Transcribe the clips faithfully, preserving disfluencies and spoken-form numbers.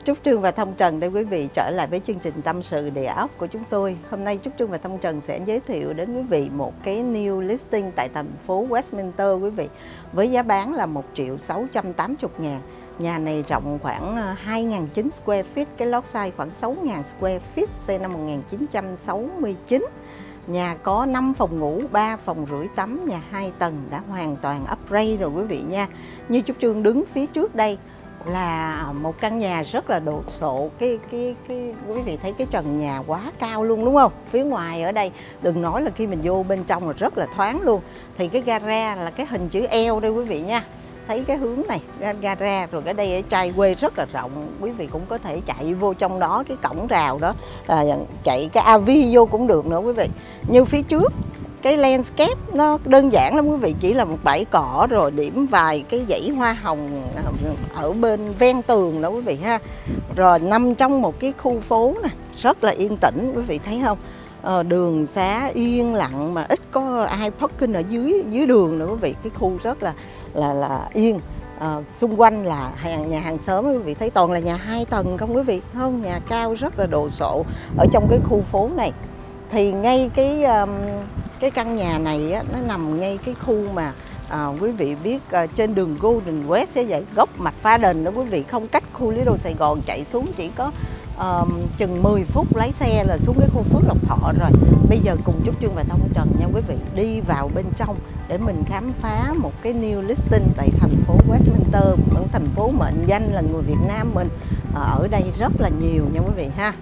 Trúc Trương và Thông Trần đây quý vị, trở lại với chương trình tâm sự địa ốc của chúng tôi. Hôm nay Trúc Trương và Thông Trần sẽ giới thiệu đến quý vị một cái new listing tại thành phố Westminster quý vị, với giá bán là một triệu sáu trăm tám mươi ngàn. Nhà này rộng khoảng hai nghìn chín trăm square feet, cái lot size khoảng sáu nghìn square feet, xây năm một nghìn chín trăm sáu mươi chín. Nhà có năm phòng ngủ, ba phòng rưỡi tắm, nhà hai tầng, đã hoàn toàn upgrade rồi quý vị nha. Như Trúc Trương đứng phía trước đây là một căn nhà rất là đồ sộ. Cái cái cái quý vị thấy cái trần nhà quá cao luôn đúng không? Phía ngoài ở đây đừng nói là khi mình vô bên trong là rất là thoáng luôn. Thì cái gara là cái hình chữ L đây quý vị nha. Thấy cái hướng này, gara, rồi cái đây ở trai quê rất là rộng. Quý vị cũng có thể chạy vô trong đó, cái cổng rào đó, à, chạy cái a vê vô cũng được nữa quý vị. Như phía trước, cái landscape nó đơn giản lắm quý vị, chỉ là một bãi cỏ rồi điểm vài cái dãy hoa hồng ở bên ven tường đó quý vị ha. Rồi nằm trong một cái khu phố nè, rất là yên tĩnh quý vị thấy không? Ờ, đường xá yên lặng mà ít có ai parking ở dưới dưới đường nữa quý vị. Cái khu rất là là là yên. À, xung quanh là hàng nhà hàng xóm quý vị thấy toàn là nhà hai tầng không quý vị, không, nhà cao rất là đồ sộ ở trong cái khu phố này. Thì ngay cái um, cái căn nhà này á, nó nằm ngay cái khu mà à, quý vị biết uh, trên đường Golden West ấy vậy, góc McFadden đó quý vị, không cách khu Little Sài Gòn chạy xuống chỉ có um, chừng mười phút lái xe là xuống cái khu Phước Lộc Thọ rồi. Bây giờ cùng Trúc Trương và Thông Trần nha quý vị đi vào bên trong để mình khám phá một cái new listing tại thành phố Westminster, ở thành phố mệnh danh là người Việt Nam mình ở đây rất là nhiều nha quý vị ha.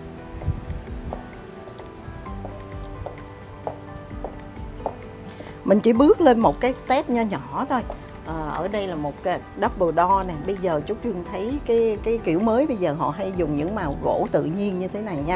Mình chỉ bước lên một cái step nho nhỏ thôi. À, ở đây là một cái double door này. Bây giờ Trúc Trương thấy cái cái kiểu mới bây giờ họ hay dùng những màu gỗ tự nhiên như thế này nha.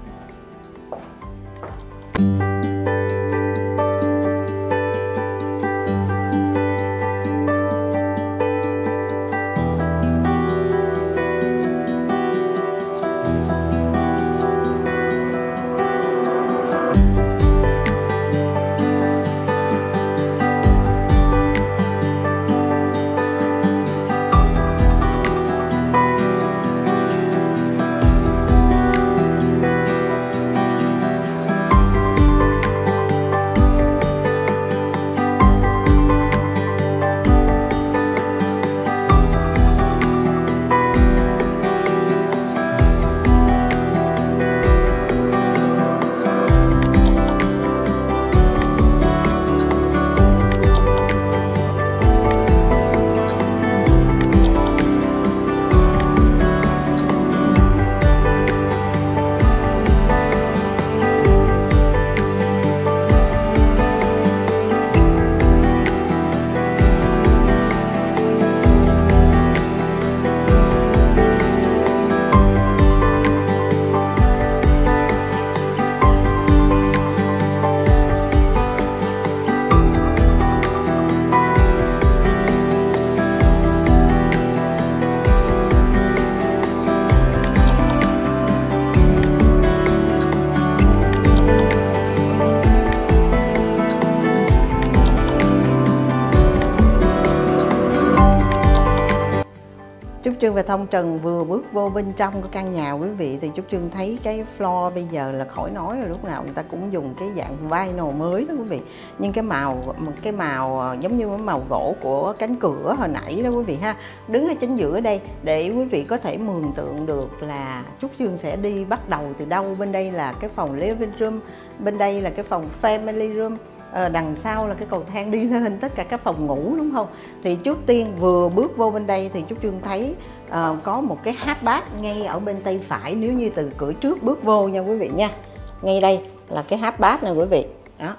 Trúc Trương và Thông Trần vừa bước vô bên trong cái căn nhà quý vị thì Trúc Trương thấy cái floor bây giờ là khỏi nói rồi, lúc nào người ta cũng dùng cái dạng vinyl mới đó quý vị. Nhưng cái màu cái màu giống như cái màu gỗ của cánh cửa hồi nãy đó quý vị ha. Đứng ở chính giữa đây để quý vị có thể mường tượng được là Trúc Trương sẽ đi bắt đầu từ đâu. Bên đây là cái phòng living room, bên đây là cái phòng family room. Ờ, đằng sau là cái cầu thang đi lên tất cả các phòng ngủ đúng không? Thì trước tiên vừa bước vô bên đây thì Trúc Trương thấy uh, có một cái half bath ngay ở bên tay phải, nếu như từ cửa trước bước vô nha quý vị nha. Ngay đây là cái half bath này quý vị. Đó.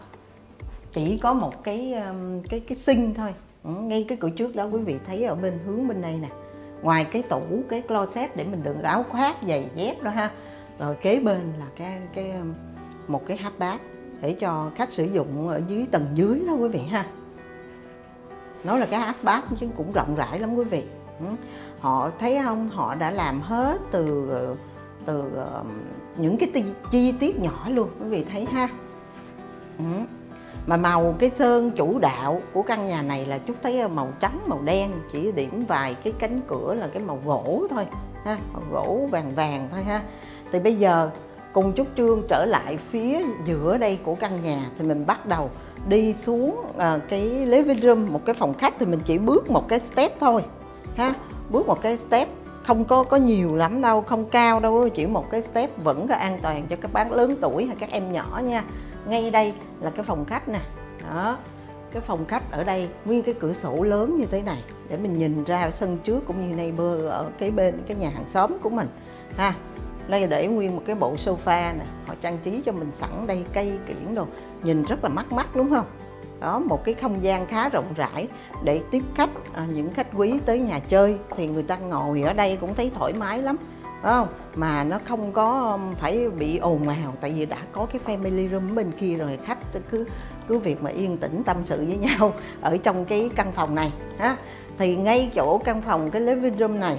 Chỉ có một cái um, cái cái sink thôi. Ừ, ngay cái cửa trước đó quý vị thấy ở bên hướng bên đây nè. Ngoài cái tủ, cái closet để mình đựng áo khoác, giày dép đó ha. Rồi kế bên là cái cái một cái half bath để cho khách sử dụng ở dưới tầng dưới đó quý vị ha. Nói là cái half bath chứ cũng rộng rãi lắm quý vị. Họ thấy không, họ đã làm hết từ từ những cái chi tiết nhỏ luôn quý vị thấy ha. Mà màu cái sơn chủ đạo của căn nhà này là Trúc thấy màu trắng màu đen, chỉ điểm vài cái cánh cửa là cái màu gỗ thôi. ha, gỗ vàng vàng thôi ha. Thì bây giờ cùng Trúc Trương trở lại phía giữa đây của căn nhà, thì mình bắt đầu đi xuống à, cái living room, một cái phòng khách, thì mình chỉ bước một cái step thôi ha, bước một cái step, không có có nhiều lắm đâu, không cao đâu, chỉ một cái step vẫn là an toàn cho các bác lớn tuổi hay các em nhỏ nha. Ngay đây là cái phòng khách nè, đó, cái phòng khách ở đây nguyên cái cửa sổ lớn như thế này để mình nhìn ra sân trước cũng như neighbor ở cái bên cái nhà hàng xóm của mình ha. Đây để nguyên một cái bộ sofa nè, họ trang trí cho mình sẵn đây, cây kiểng đồ, nhìn rất là mắc mắt đúng không? Đó, một cái không gian khá rộng rãi để tiếp khách, à, những khách quý tới nhà chơi thì người ta ngồi ở đây cũng thấy thoải mái lắm, phải không? Mà nó không có phải bị ồn ào, tại vì đã có cái family room bên kia rồi, khách cứ cứ việc mà yên tĩnh tâm sự với nhau ở trong cái căn phòng này ha. Thì ngay chỗ căn phòng cái living room này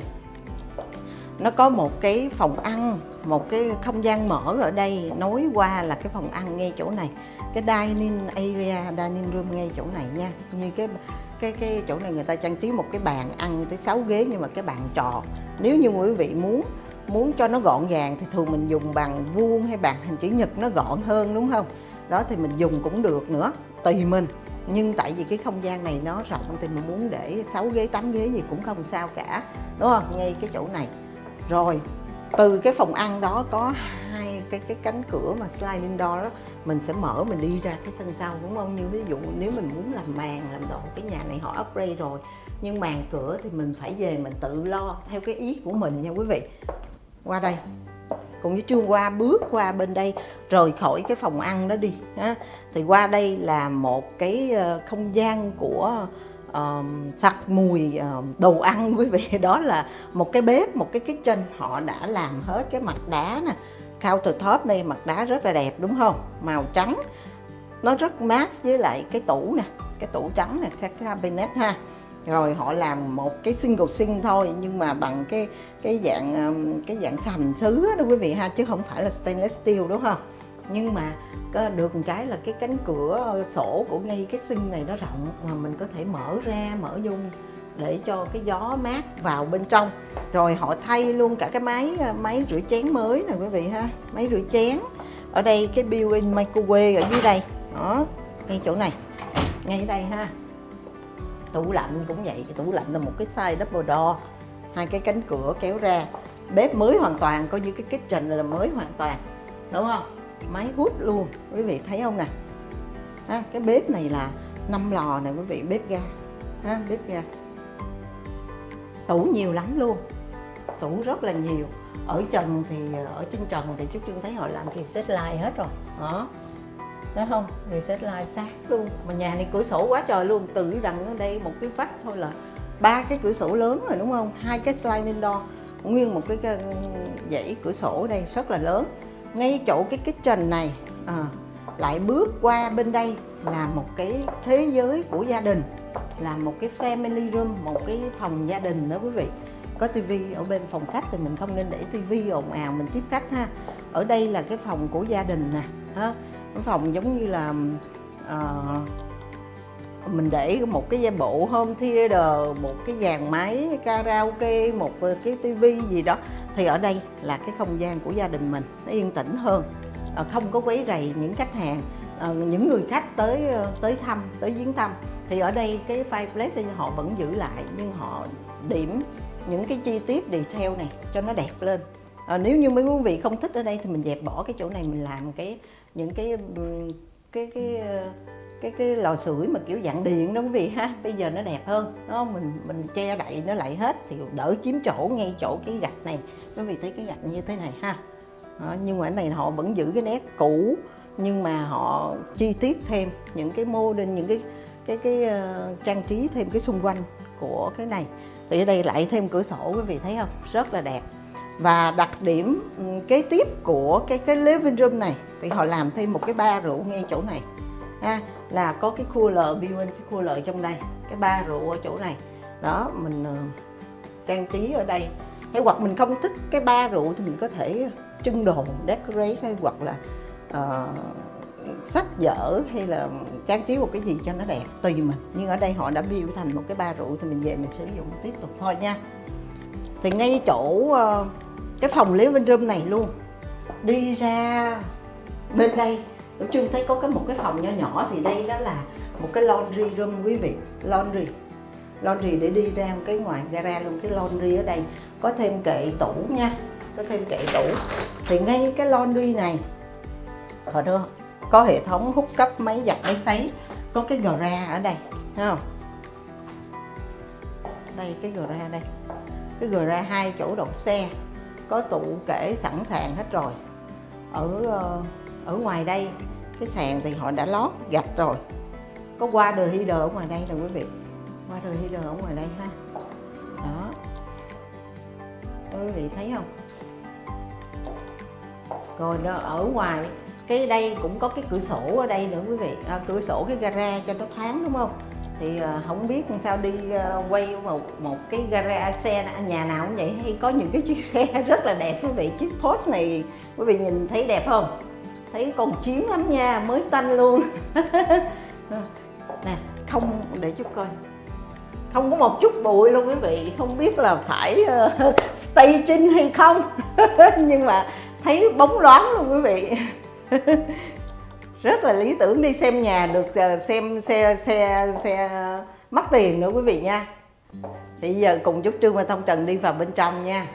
nó có một cái phòng ăn, một cái không gian mở ở đây nối qua là cái phòng ăn ngay chỗ này, cái dining area, dining room ngay chỗ này nha. Như cái cái cái chỗ này người ta trang trí một cái bàn ăn tới sáu ghế, nhưng mà cái bàn tròn. Nếu như quý vị muốn muốn cho nó gọn gàng thì thường mình dùng bàn vuông hay bàn hình chữ nhật nó gọn hơn đúng không? Đó thì mình dùng cũng được nữa, tùy mình. Nhưng tại vì cái không gian này nó rộng thì mình muốn để sáu ghế, tám ghế gì cũng không sao cả, đúng không? Ngay cái chỗ này. Rồi từ cái phòng ăn đó có hai cái cái cánh cửa mà sliding door đó, mình sẽ mở mình đi ra cái sân sau đúng không? Như ví dụ nếu mình muốn làm màn làm đồ, cái nhà này họ upgrade rồi, nhưng màn cửa thì mình phải về mình tự lo theo cái ý của mình nha quý vị. Qua đây cùng với Trương qua bước qua bên đây rời khỏi cái phòng ăn đó đi ha. Thì qua đây là một cái không gian của Uh, sặc mùi uh, đồ ăn quý vị. Đó là một cái bếp, một cái kitchen họ đã làm hết cái mặt đá nè, countertop đây mặt đá rất là đẹp đúng không, màu trắng nó rất match với lại cái tủ nè, cái tủ trắng nè, cái cabinet ha. Rồi họ làm một cái single sink thôi, nhưng mà bằng cái cái dạng um, cái dạng sành sứ đó quý vị ha, chứ không phải là stainless steel đúng không. Nhưng mà có được một cái là cái cánh cửa sổ của ngay cái sink này nó rộng, mà mình có thể mở ra mở vô để cho cái gió mát vào bên trong. Rồi họ thay luôn cả cái máy máy rửa chén mới nè quý vị ha, máy rửa chén ở đây, cái built-in microwave ở dưới đây đó, ngay chỗ này, ngay ở đây ha. Tủ lạnh cũng vậy, cái tủ lạnh là một cái size double door, hai cái cánh cửa kéo ra. Bếp mới hoàn toàn, coi như cái kitchen là mới hoàn toàn đúng không, máy hút luôn quý vị thấy không nè ha. Cái bếp này là năm lò nè quý vị, bếp ga ha, bếp ga. Tủ nhiều lắm luôn, tủ rất là nhiều. Ở trần thì ở trên trần thì Trúc Trương thấy họ làm reset line hết rồi đó, thấy không, reset line sát luôn. Mà nhà này cửa sổ quá trời luôn, từ đằng ở đây một cái vách thôi là ba cái cửa sổ lớn rồi đúng không, hai cái sliding door, nguyên một cái, cái dãy cửa sổ ở đây rất là lớn. Ngay chỗ cái kitchen này à, lại bước qua bên đây là một cái thế giới của gia đình, là một cái family room, một cái phòng gia đình đó quý vị. Có tivi ở bên phòng khách thì mình không nên để tivi ồn ào mình tiếp khách ha. Ở đây là cái phòng của gia đình nè ha, cái phòng giống như là uh, mình để một cái bộ home theater, một cái dàn máy karaoke, một cái tivi gì đó, thì ở đây là cái không gian của gia đình mình, nó yên tĩnh hơn, không có quấy rầy những khách hàng, những người khách tới tới thăm, tới viếng thăm. Thì ở đây cái fireplace họ vẫn giữ lại, nhưng họ điểm những cái chi tiết detail này cho nó đẹp lên. À, nếu như mấy quý vị không thích ở đây thì mình dẹp bỏ cái chỗ này, mình làm cái những cái cái cái cái cái lò sưởi mà kiểu dạng điện đó quý vị ha. Bây giờ nó đẹp hơn đó, mình mình che đậy nó lại hết thì đỡ chiếm chỗ ngay chỗ cái gạch này. Quý vị thấy cái gạch như thế này ha. Đó, nhưng mà cái này họ vẫn giữ cái nét cũ, nhưng mà họ chi tiết thêm những cái modern, những cái cái cái uh, trang trí thêm cái xung quanh của cái này. Thì ở đây lại thêm cửa sổ, quý vị thấy không, rất là đẹp. Và đặc điểm kế tiếp của cái cái living room này thì họ làm thêm một cái bar rượu ngay chỗ này ha, là có cái cooler built-in, cái cooler trong đây, cái bar rượu ở chỗ này đó, mình uh, trang trí ở đây. Hay hoặc mình không thích cái bar rượu thì mình có thể trưng đồ decorate, hay hoặc là uh, sách vở hay là trang trí một cái gì cho nó đẹp tùy mình. Nhưng ở đây họ đã build thành một cái bar rượu thì mình về mình sử dụng tiếp tục thôi nha. Thì ngay chỗ cái phòng living room này luôn, đi ra bên đây Tú Trương thấy có cái một cái phòng nho nhỏ, thì đây đó là một cái laundry room quý vị. Laundry laundry để đi ra cái ngoài gara luôn, cái laundry ở đây có thêm kệ tủ nha, có thêm kệ tủ. Thì ngay cái laundry này họ đưa có hệ thống hút cấp máy giặt máy sấy, có cái gara ở đây, thấy không? Đây cái gara đây, cái gara hai chỗ đậu xe, có tủ kệ sẵn sàng hết rồi. Ở ở ngoài đây cái sàn thì họ đã lót gạch rồi, có water heater ở ngoài đây nè quý vị, water heater ở ngoài đây ha. Đó, quý vị thấy không? Rồi đó, ở ngoài cái đây cũng có cái cửa sổ ở đây nữa quý vị, à, cửa sổ cái gara cho nó thoáng, đúng không? Thì à, không biết làm sao đi à, quay một một cái gara xe nhà nào cũng vậy, hay có những cái chiếc xe rất là đẹp quý vị. Chiếc Porsche này quý vị nhìn thấy đẹp không? Thấy còn chiến lắm nha, mới tanh luôn. Nè, không, để chút coi, không có một chút bụi luôn quý vị. Không biết là phải uh, staging hay không. Nhưng mà thấy bóng loáng luôn quý vị. Rất là lý tưởng đi xem nhà, được xem xe xe xe mắc tiền nữa quý vị nha. Thì giờ cùng Trúc Trương và Thông Trần đi vào bên trong nha.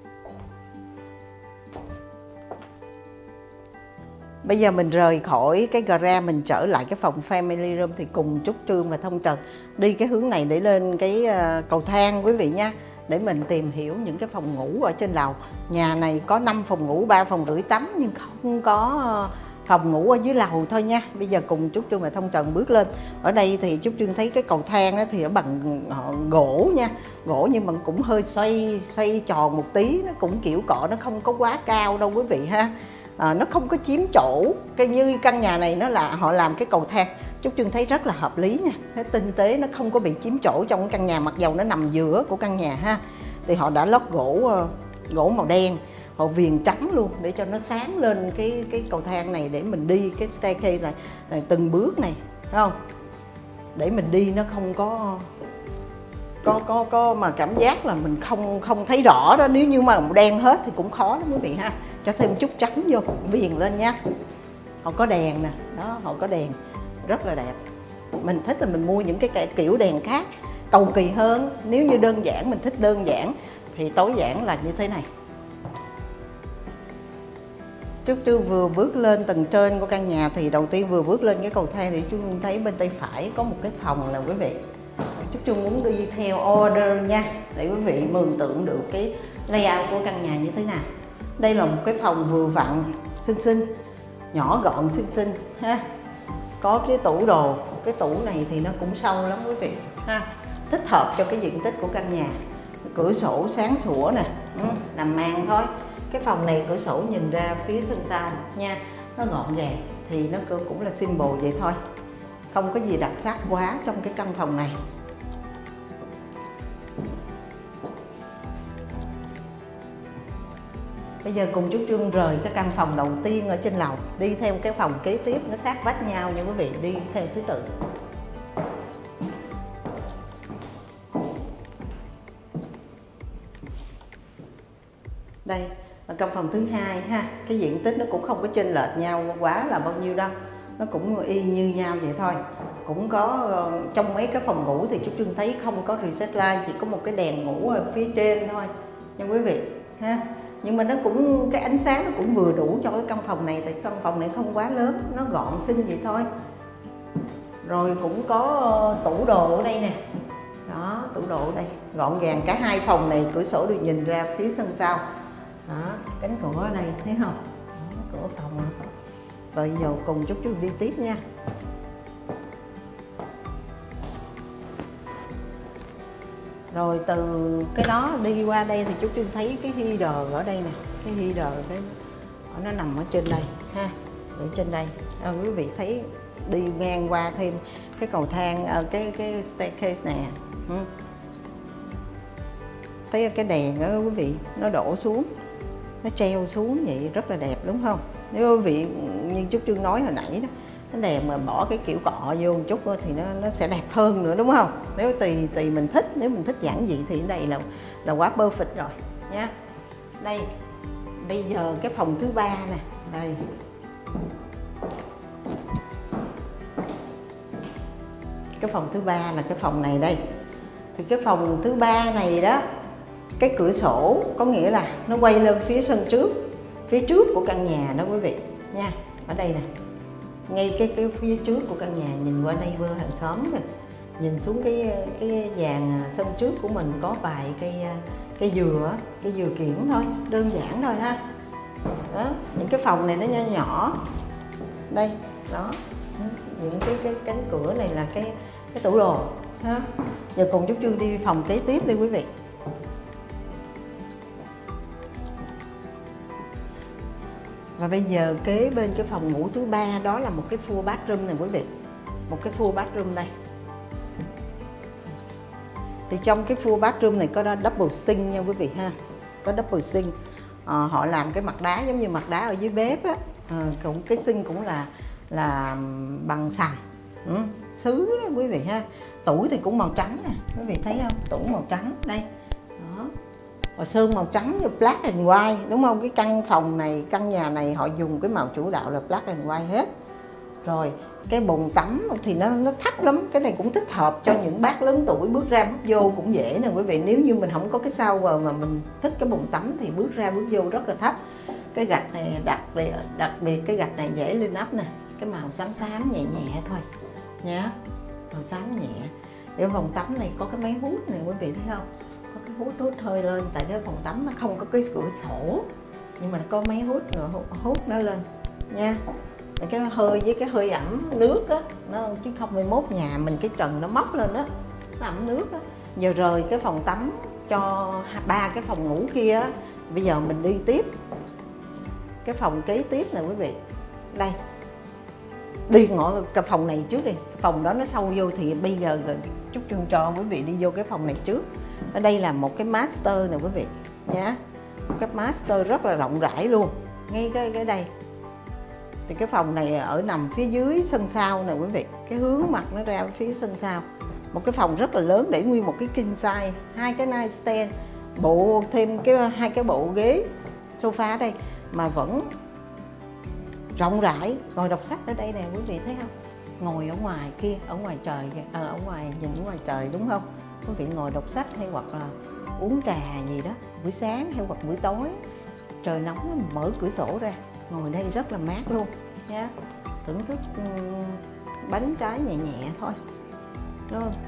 Bây giờ mình rời khỏi cái gara, mình trở lại cái phòng family room, thì cùng Trúc Trương và Thông Trần đi cái hướng này để lên cái cầu thang quý vị nha, để mình tìm hiểu những cái phòng ngủ ở trên lầu. Nhà này có năm phòng ngủ, ba phòng rưỡi tắm, nhưng không có phòng ngủ ở dưới lầu thôi nha. Bây giờ cùng Trúc Trương và Thông Trần bước lên. Ở đây thì Trúc Trương thấy cái cầu thang đó thì ở bằng gỗ nha, gỗ nhưng mà cũng hơi xoay xoay tròn một tí, nó cũng kiểu cọ, nó không có quá cao đâu quý vị ha. À, nó không có chiếm chỗ, cái như căn nhà này nó là họ làm cái cầu thang, Trúc Trương thấy rất là hợp lý nha, nó tinh tế, nó không có bị chiếm chỗ trong căn nhà, mặc dầu nó nằm giữa của căn nhà ha. Thì họ đã lót gỗ gỗ màu đen, họ viền trắng luôn để cho nó sáng lên cái cái cầu thang này, để mình đi cái staircase này, này từng bước này, thấy không? Để mình đi nó không có có có có mà cảm giác là mình không không thấy rõ đó. Nếu như mà màu đen hết thì cũng khó lắm quý vị ha. Cho thêm chút trắng vô, viền lên nha. Họ có đèn nè, đó, họ có đèn rất là đẹp. Mình thích là mình mua những cái kiểu đèn khác, cầu kỳ hơn. Nếu như đơn giản, mình thích đơn giản thì tối giản là như thế này. Trúc Trương vừa bước lên tầng trên của căn nhà, thì đầu tiên vừa bước lên cái cầu thang thì Trúc Trương thấy bên tay phải có một cái phòng nè quý vị. Trúc Trương muốn đi theo order nha, để quý vị mường tượng được cái layout của căn nhà như thế nào. Đây là một cái phòng vừa vặn, xinh xinh, nhỏ gọn xinh xinh ha. Có cái tủ đồ, cái tủ này thì nó cũng sâu lắm quý vị ha, thích hợp cho cái diện tích của căn nhà. Cửa sổ sáng sủa nè, ừ, nằm màn thôi. Cái phòng này cửa sổ nhìn ra phía sân sau nha, nó gọn gàng, thì nó cũng là symbol vậy thôi, không có gì đặc sắc quá trong cái căn phòng này. Bây giờ cùng Trúc Trương rời cái căn phòng đầu tiên ở trên lầu, đi theo cái phòng kế tiếp, nó sát vách nhau nha quý vị, đi theo thứ tự. Đây là căn phòng thứ hai ha, cái diện tích nó cũng không có chênh lệch nhau quá là bao nhiêu đâu, nó cũng y như nhau vậy thôi. Cũng có trong mấy cái phòng ngủ thì Trúc Trương thấy không có reset light, chỉ có một cái đèn ngủ ở phía trên thôi nha quý vị ha. Nhưng mà nó cũng, cái ánh sáng nó cũng vừa đủ cho cái căn phòng này, tại căn phòng này không quá lớn, nó gọn xinh vậy thôi. Rồi cũng có tủ đồ ở đây nè, đó, tủ đồ ở đây gọn gàng. Cả hai phòng này cửa sổ đều nhìn ra phía sân sau, đó, cánh cửa ở đây thấy không, đó, cửa phòng. Rồi giờ cùng Trúc Trương đi tiếp nha. Rồi từ cái đó đi qua đây thì Trúc Trương thấy cái heater ở đây nè, cái heater cái nó nằm ở trên đây ha, ở trên đây. À, quý vị thấy đi ngang qua thêm cái cầu thang, cái cái staircase nè, ừ. Thấy cái đèn đó quý vị, nó đổ xuống, nó treo xuống vậy rất là đẹp đúng không? Nếu quý vị như Trúc Trương nói hồi nãy đó, cái đèn mà bỏ cái kiểu cọ vô một chút thì nó nó sẽ đẹp hơn nữa, đúng không? Nếu tùy tùy mình thích, nếu mình thích giản dị thì đây là là quá perfect rồi nha. Đây bây giờ cái phòng thứ ba nè, đây cái phòng thứ ba là cái phòng này đây. Thì cái phòng thứ ba này đó, cái cửa sổ có nghĩa là nó quay lên phía sân trước, phía trước của căn nhà đó quý vị nha. Ở đây nè, ngay cái cái phía trước của căn nhà, nhìn qua neighbor hàng xóm kìa, nhìn xuống cái cái dàn sân trước của mình có vài cây cây dừa, cây dừa kiển thôi, đơn giản thôi ha. Đó, những cái phòng này nó nhỏ nhỏ. Đây, đó, những cái cái cánh cửa này là cái cái tủ đồ ha. Giờ cùng Trúc Trương đi phòng kế tiếp đi quý vị. Và bây giờ kế bên cái phòng ngủ thứ ba đó là một cái full bathroom này quý vị. Một cái full bathroom đây. Thì trong cái full bathroom này có double sink nha quý vị ha. Có double sink. À, họ làm cái mặt đá giống như mặt đá ở dưới bếp á. À, cũng cái sink cũng là là bằng sành. Ừ, sứ đó quý vị ha. Tủ thì cũng màu trắng nè, quý vị thấy không? Tủ màu trắng đây. Đó. Và sơn màu trắng như black and white, đúng không? Cái căn phòng này, căn nhà này họ dùng cái màu chủ đạo là black and white hết. Rồi cái bồn tắm thì nó nó thấp lắm, cái này cũng thích hợp cho những bác lớn tuổi bước ra bước vô cũng dễ nè quý vị. Nếu như mình không có cái shower mà mình thích cái bồn tắm thì bước ra bước vô rất là thấp. Cái gạch này đặc biệt đặc biệt cái gạch này dễ lên ấp nè, cái màu xám xám nhẹ nhẹ thôi nhá, màu xám nhẹ. Ở phòng tắm này có cái máy hút này quý vị thấy không? Có cái hút hút hơi lên, tại cái phòng tắm nó không có cái cửa sổ nhưng mà nó có máy hút rồi hút nó lên nha. Cái hơi với cái hơi ẩm nước á, nó chứ không phải mốt nhà mình cái trần nó móc lên đó, nó ẩm nước đó. Giờ rời cái phòng tắm cho ba cái phòng ngủ kia á, bây giờ mình đi tiếp cái phòng kế tiếp nè quý vị. Đây, đi ngõ cái phòng này trước đi, phòng đó nó sâu vô thì bây giờ Trúc Trương cho quý vị đi vô cái phòng này trước. Ở đây là một cái master nè quý vị nhá, cái master rất là rộng rãi luôn, ngay cái cái đây. Thì cái phòng này ở nằm phía dưới sân sau nè quý vị, cái hướng mặt nó ra phía sân sau. Một cái phòng rất là lớn để nguyên một cái king size, hai cái nightstand, bộ thêm cái hai cái bộ ghế sofa đây mà vẫn rộng rãi. Ngồi đọc sách ở đây nè quý vị thấy không? Ngồi ở ngoài kia, ở ngoài trời kìa, à, ở ngoài nhìn ở ngoài trời đúng không? Quý vị ngồi đọc sách hay hoặc là uống trà gì đó buổi sáng hay hoặc buổi tối, trời nóng mở cửa sổ ra, ngồi đây rất là mát luôn nha. Thưởng thức um, bánh trái nhẹ nhẹ thôi đúng không?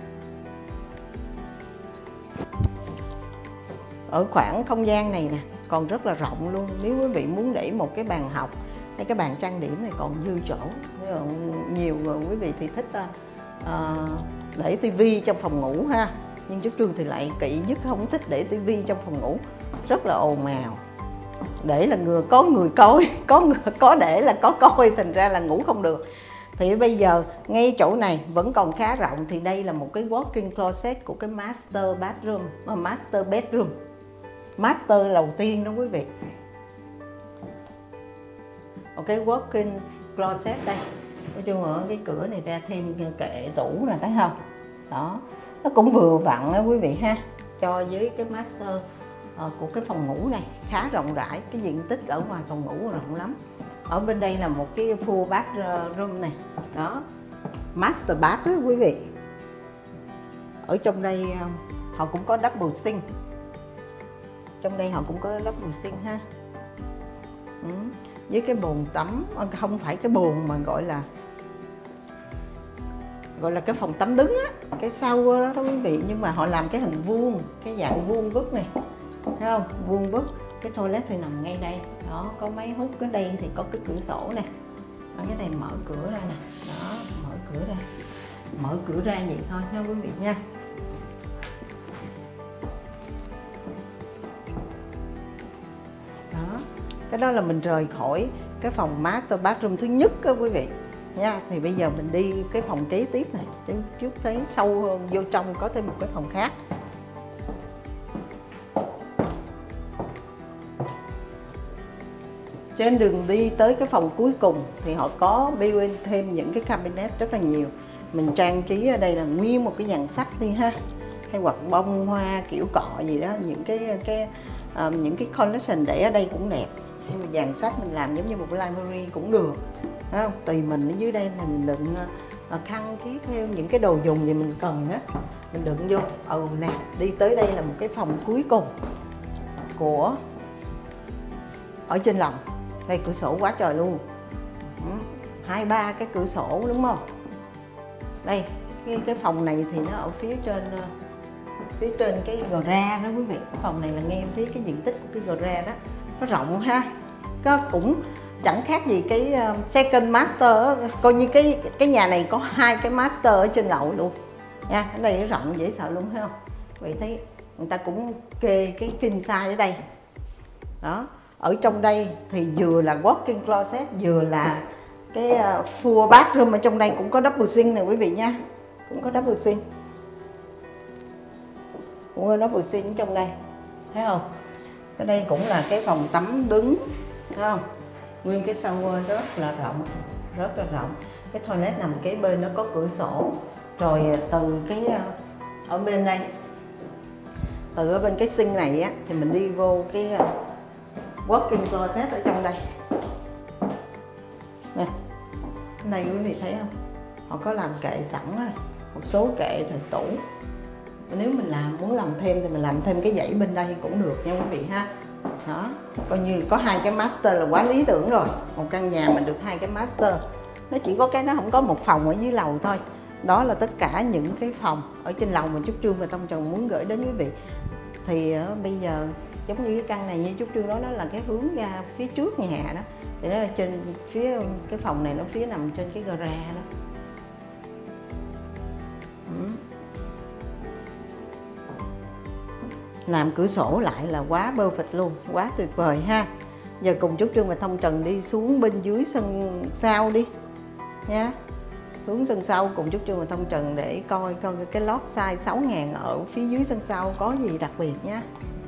Ở khoảng không gian này nè còn rất là rộng luôn. Nếu quý vị muốn để một cái bàn học hay cái bàn trang điểm này còn dư chỗ. Nhiều quý vị thì thích uh, để tivi trong phòng ngủ ha, nhưng Trúc Trương thì lại kỵ nhất, không thích để tivi trong phòng ngủ, rất là ồn ào. Để là người có người coi, có người, có để là có coi, thành ra là ngủ không được. Thì bây giờ ngay chỗ này vẫn còn khá rộng, thì đây là một cái walk-in closet của cái master bathroom, master bedroom, master đầu tiên đó quý vị. Một cái walk-in closet đây, nói chung ở cái cửa này ra thêm kệ tủ nè thấy không? Đó, nó cũng vừa vặn đó quý vị ha, cho với cái master của cái phòng ngủ này khá rộng rãi, cái diện tích ở ngoài phòng ngủ rộng lắm. Ở bên đây là một cái full bathroom này, đó, master bath đó quý vị. Ở trong đây họ cũng có double sink, trong đây họ cũng có double sink ha. Ừ. Với cái bồn tắm, không phải cái bồn mà gọi là gọi là cái phòng tắm đứng á, cái sau đó, đó quý vị, nhưng mà họ làm cái hình vuông, cái dạng vuông vức này, thấy không? Vuông vức. Cái toilet thì nằm ngay đây, đó, có máy hút. Cái đây thì có cái cửa sổ nè, ở cái này mở cửa ra nè, đó, mở cửa ra, mở cửa ra vậy thôi nha quý vị nha. Đó, cái đó là mình rời khỏi cái phòng master bathroom thứ nhất đó quý vị nha. Thì bây giờ mình đi cái phòng kế tiếp này, chút thấy sâu hơn, vô trong có thêm một cái phòng khác. Trên đường đi tới cái phòng cuối cùng thì họ có build thêm những cái cabinet rất là nhiều. Mình trang trí ở đây là nguyên một cái dàn sách đi ha, hay hoặc bông hoa kiểu cọ gì đó, những cái cái uh, những cái collection để ở đây cũng đẹp. Hay một dàn sách mình làm giống như một cái library cũng được, phải không? Tùy mình. Ở dưới đây mình đựng uh, khăn ký theo những cái đồ dùng gì mình cần á, mình đựng vô. Ừ nè, đi tới đây là một cái phòng cuối cùng của ở trên lầu. Đây cửa sổ quá trời luôn, hai ba cái cửa sổ đúng không? Đây cái, cái phòng này thì nó ở phía trên phía trên cái gara đó quý vị. Cái phòng này là ngay phía cái diện tích của cái gara đó, nó rộng ha, có cũng chẳng khác gì cái second master, coi như cái cái nhà này có hai cái master ở trên lầu luôn nha. Cái này nó rộng dễ sợ luôn thấy không? Vậy thấy người ta cũng kê cái king size ở đây đó. Ở trong đây thì vừa là walk-in closet, vừa là cái full bathroom. Ở trong đây cũng có double sink nè quý vị nha, cũng có double sink, cũng có double sink trong đây, thấy không? Cái đây cũng là cái phòng tắm đứng, thấy không? Nguyên cái shower rất là rộng, rất là rộng. Cái toilet nằm kế bên nó có cửa sổ. Rồi từ cái ở bên đây, từ ở bên cái sink này á thì mình đi vô cái walk-in closet ở trong đây nè. Cái này quý vị thấy không? Họ có làm kệ sẵn rồi, một số kệ rồi tủ. Nếu mình làm muốn làm thêm thì mình làm thêm cái dãy bên đây cũng được nha quý vị ha. Đó, coi như có hai cái master là quá lý tưởng rồi. Một căn nhà mình được hai cái master. Nó chỉ có cái nó không có một phòng ở dưới lầu thôi. Đó là tất cả những cái phòng ở trên lầu mà Trúc Trương và Tông Trần muốn gửi đến quý vị. Thì uh, bây giờ giống như cái căn này như Trúc Trương nói, nó là cái hướng ra phía trước nhà đó. Thì nó là trên phía cái phòng này, nó phía nằm trên cái gara đó. Ừ. Làm cửa sổ lại là quá perfect luôn, quá tuyệt vời ha. Giờ cùng Trúc Trương và Thông Trần đi xuống bên dưới sân sau đi nha. Xuống sân sau cùng Trúc Trương và Thông Trần để coi coi cái lót size sáu ngàn ở phía dưới sân sau có gì đặc biệt nhé.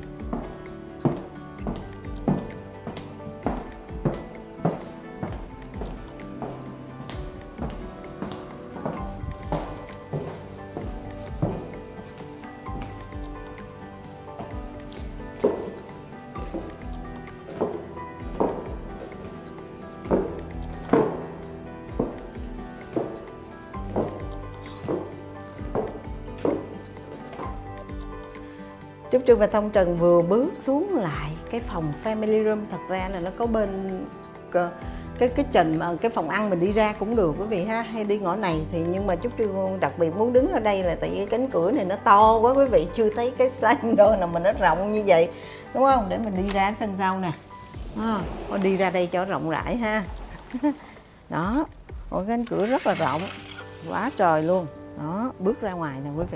Trúc Trương và Thông Trần vừa bước xuống lại cái phòng family room. Thật ra là nó có bên cái cái trình mà cái phòng ăn mình đi ra cũng được quý vị ha, hay đi ngõ này thì, nhưng mà Trúc Trương đặc biệt muốn đứng ở đây là tại vì cánh cửa này nó to quá quý vị, chưa thấy cái sliding door nào mà nó rộng như vậy đúng không? Để mình đi ra sân sau nè, à, đi ra đây cho rộng rãi ha. Đó, một cánh cửa rất là rộng, quá trời luôn. Đó, bước ra ngoài nè quý vị.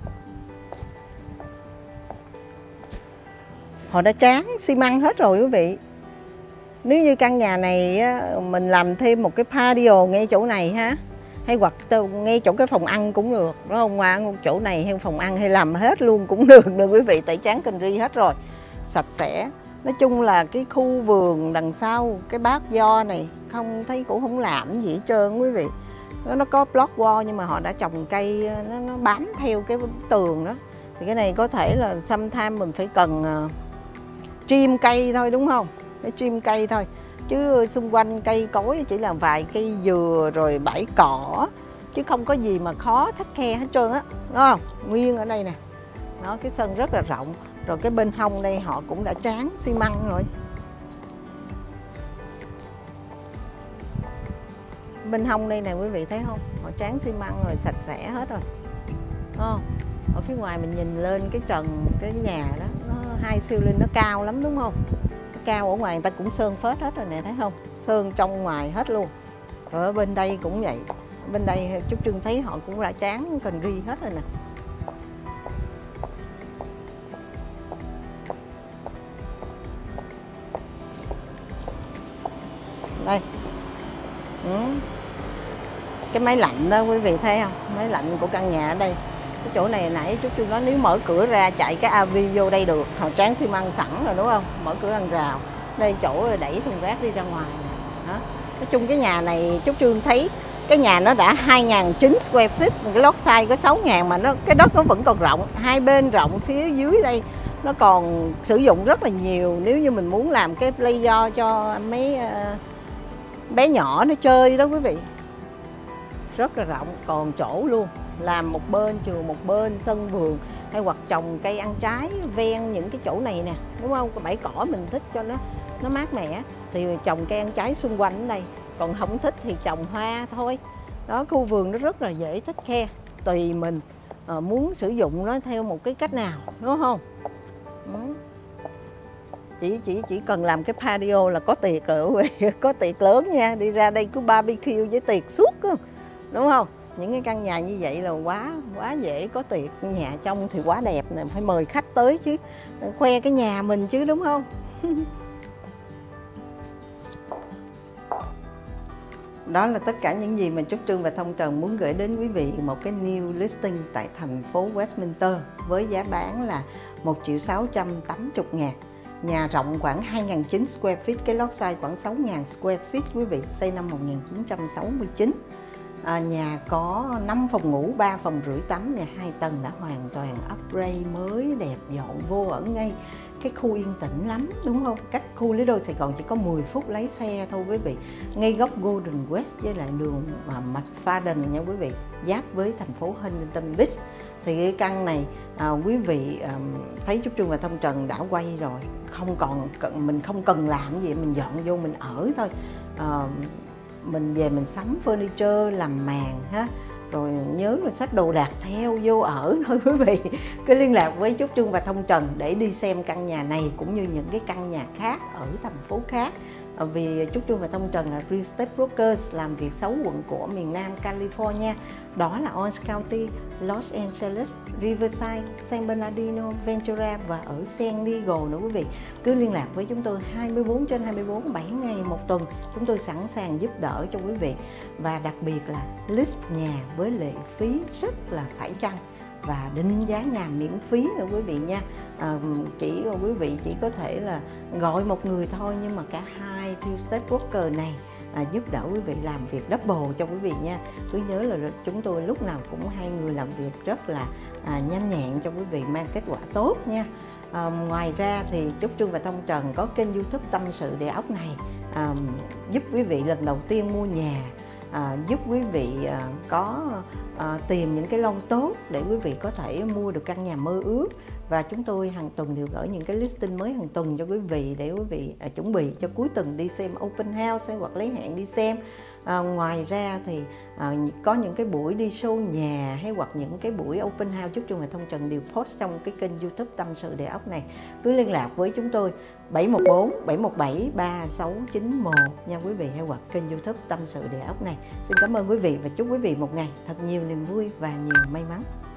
Họ đã tráng xi măng hết rồi quý vị. Nếu như căn nhà này mình làm thêm một cái patio ngay chỗ này ha, hay hoặc ngay chỗ cái phòng ăn cũng được, đúng không? Qua chỗ này hay phòng ăn hay làm hết luôn cũng được nữa quý vị, tại tráng cần ri hết rồi, sạch sẽ. Nói chung là cái khu vườn đằng sau cái bát do này không thấy cũng không làm gì hết trơn quý vị. Nó có block wall nhưng mà họ đã trồng cây nó, nó bám theo cái tường đó. Thì cái này có thể là sometime mình phải cần trim cây thôi đúng không? Để trim cây thôi, chứ xung quanh cây cối chỉ là vài cây dừa rồi bãi cỏ, chứ không có gì mà khó thắt khe hết trơn á, đúng không? Nguyên ở đây nè, nó cái sân rất là rộng. Rồi cái bên hông đây họ cũng đã tráng xi măng rồi. Bên hông đây nè quý vị thấy không? Họ tráng xi măng rồi, sạch sẽ hết rồi. Đúng không? Ở phía ngoài mình nhìn lên cái trần cái nhà đó, nó hai ceiling nó cao lắm đúng không? Cao ở ngoài người ta cũng sơn phết hết rồi nè, thấy không? Sơn trong ngoài hết luôn. Rồi ở bên đây cũng vậy. Bên đây Trúc Trương thấy họ cũng đã tráng cần ri hết rồi nè. Đây. Ừ. Cái máy lạnh đó quý vị thấy không? Máy lạnh của căn nhà ở đây. Cái chỗ này nãy Trúc Trương nói nếu mở cửa ra chạy cái a vê vô đây được. Họ tráng xi măng sẵn rồi đúng không? Mở cửa hàng rào. Đây chỗ đẩy thùng rác đi ra ngoài đó. Nói chung cái nhà này Trúc Trương thấy cái nhà nó đã hai nghìn chín square feet, cái lót size có sáu nghìn mà nó cái đất nó vẫn còn rộng, hai bên rộng, phía dưới đây nó còn sử dụng rất là nhiều. Nếu như mình muốn làm cái playground cho mấy uh, bé nhỏ nó chơi đó quý vị, rất là rộng, còn chỗ luôn. Làm một bên trường một bên sân vườn, hay hoặc trồng cây ăn trái ven những cái chỗ này nè, đúng không? Cái bãi cỏ mình thích cho nó nó mát mẻ thì trồng cây ăn trái xung quanh ở đây, còn không thích thì trồng hoa thôi. Đó, khu vườn nó rất là dễ thích khe, tùy mình uh, muốn sử dụng nó theo một cái cách nào, đúng không? Ừ. Chỉ chỉ chỉ cần làm cái patio là có tiệc rồi, có tiệc lớn nha, đi ra đây cứ barbecue với tiệc suốt, đúng không? Những cái căn nhà như vậy là quá quá dễ có tiệc. Nhà trong thì quá đẹp nè, phải mời khách tới chứ, khoe cái nhà mình chứ, đúng không? Đó là tất cả những gì mà Trúc Trương và Thông Trần muốn gửi đến quý vị một cái new listing tại thành phố Westminster với giá bán là một triệu sáu trăm tám mươi ngàn. Nhà rộng khoảng hai nghìn chín square feet, cái lot size khoảng sáu nghìn square feet quý vị, xây năm một nghìn chín trăm sáu mươi chín. À, nhà có năm phòng ngủ, ba phòng rưỡi tắm, nhà hai tầng đã hoàn toàn upgrade mới đẹp, dọn vô ở ngay cái khu yên tĩnh lắm, đúng không? Cách khu Lý Đô Sài Gòn chỉ có mười phút lái xe thôi quý vị, ngay góc Golden West với lại đường McFadden nha quý vị, giáp với thành phố Huntington Beach. Thì cái căn này à, quý vị à, thấy Trúc Trương và Thông Trần đã quay rồi, không còn mình không cần làm gì, mình dọn vô mình ở thôi. À, mình về mình sắm furniture, làm màn ha, rồi nhớ là xách đồ đạc theo vô ở thôi quý vị. Cứ liên lạc với Trúc Trương và Thông Trần để đi xem căn nhà này cũng như những cái căn nhà khác ở thành phố khác. Vì Trúc Trương và Thông Trần là Real Estate Brokers, làm việc sáu quận của miền Nam California, đó là Orange County, Los Angeles, Riverside, San Bernardino, Ventura và ở San Diego nữa quý vị. Cứ liên lạc với chúng tôi hai mươi bốn trên hai mươi bốn, bảy ngày một tuần, chúng tôi sẵn sàng giúp đỡ cho quý vị. Và đặc biệt là list nhà với lệ phí rất là phải chăng và định giá nhà miễn phí nữa quý vị nha. À, chỉ quý vị chỉ có thể là gọi một người thôi, nhưng mà cả hai real estate broker này à, giúp đỡ quý vị làm việc double cho quý vị nha. Cứ nhớ là chúng tôi lúc nào cũng hai người làm việc rất là à, nhanh nhẹn cho quý vị, mang kết quả tốt nha. À, ngoài ra thì Trúc Trương và Thông Trần có kênh YouTube Tâm Sự Địa Ốc này, à, giúp quý vị lần đầu tiên mua nhà, À, giúp quý vị à, có à, tìm những cái loan tốt để quý vị có thể mua được căn nhà mơ ước. Và chúng tôi hàng tuần đều gửi những cái listing mới hàng tuần cho quý vị để quý vị à, chuẩn bị cho cuối tuần đi xem open house hay hoặc lấy hẹn đi xem. À, ngoài ra thì à, có những cái buổi đi show nhà hay hoặc những cái buổi open house Trúc Trương và Thông Trần đều post trong cái kênh YouTube Tâm Sự Địa Ốc này. Cứ liên lạc với chúng tôi bảy một bốn bảy một bảy ba sáu chín một nha quý vị, hay hoặc kênh YouTube Tâm Sự Địa Ốc này. Xin cảm ơn quý vị và chúc quý vị một ngày thật nhiều niềm vui và nhiều may mắn.